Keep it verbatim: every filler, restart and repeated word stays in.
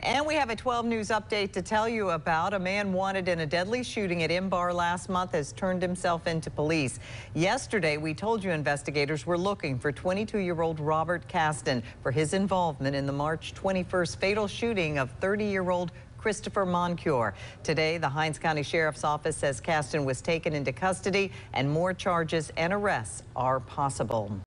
And we have a twelve news update to tell you about. A man wanted in a deadly shooting at M-Bar last month has turned himself into police. Yesterday, we told you investigators were looking for twenty-two-year-old Robert Caston for his involvement in the March twenty-first fatal shooting of thirty-year-old Christopher Moncure. Today, the Hinds County Sheriff's Office says Caston was taken into custody and more charges and arrests are possible.